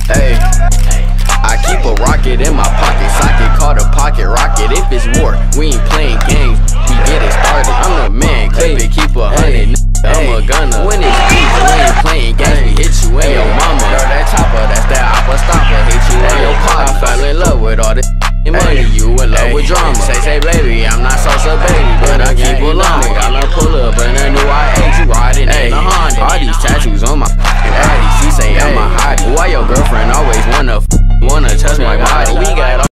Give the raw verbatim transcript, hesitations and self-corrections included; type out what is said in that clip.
Hey, I keep a rocket in my pocket, socket called a pocket rocket. If it's war, we ain't playing games, we get it started. I'm the man, clip it, keep a hundred. I'm a gunner. When it's beef, we ain't playing games, we hit you in your mama. Girl, that chopper, that's that oppa stopper, hit you in your pot. I fell in love with all this money, you in love with drama. Say, say, baby, I'm not salsa, baby, but I keep a long. I learned pull up and a new